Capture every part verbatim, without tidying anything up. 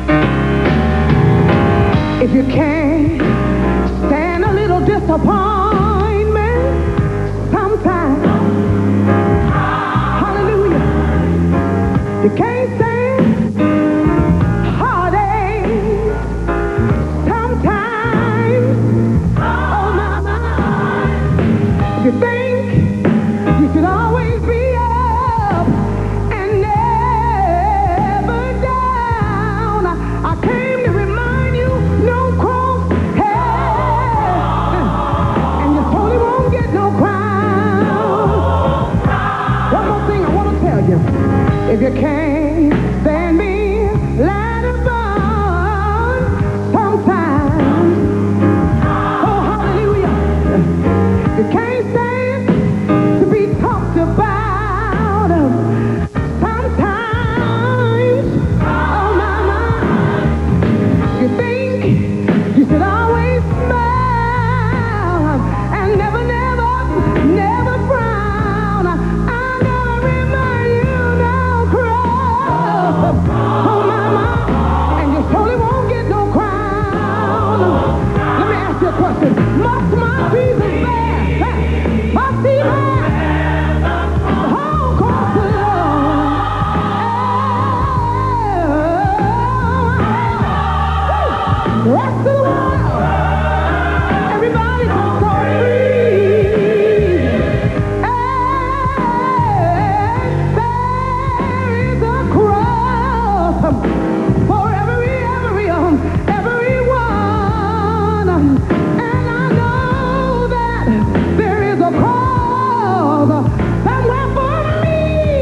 If you can't stand a little disappointment sometimes, hallelujah, you can't stand heartache sometimes, oh my, my. If you think you should always be up and never down, I came to remind you, no cross head, and you totally won't get no crown. One more thing I want to tell you. If you can't stand being light upon sometimes, oh hallelujah, you can't stand to be talked about sometimes, oh my, my. You think you should always smile and never, never, never frown. I gotta remind you, no cross, oh my, my. And you totally won't get no crown. Let me ask you a question. Must my Jesus bear? Must he bear the whole course of love? The rest of the world, everybody can so free. And there is a cross for every, every, um, everyone. And I know that there is a cross somewhere for me.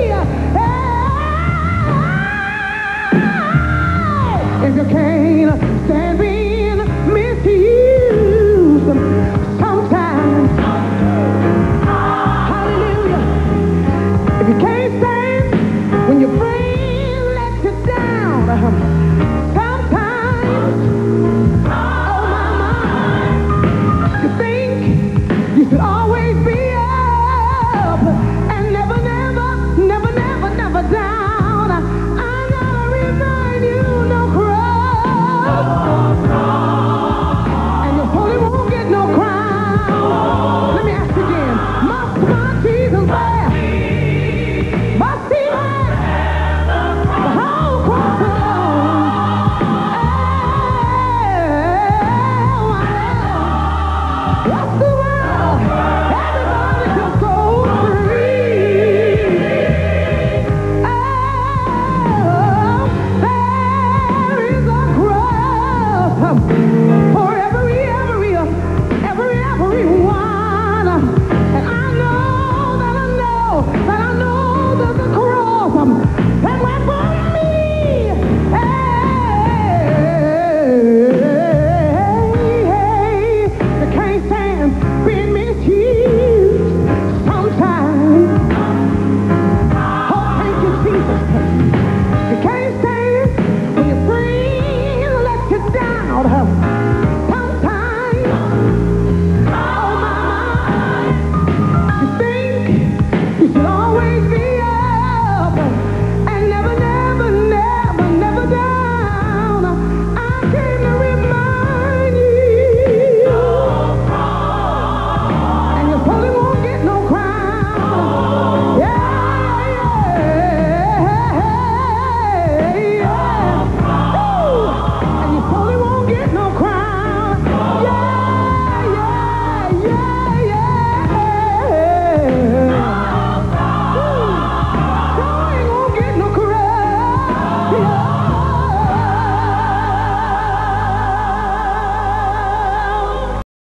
Hey, if you can't stand being misused sometimes, hallelujah. If you can't stand when your friend lets you down,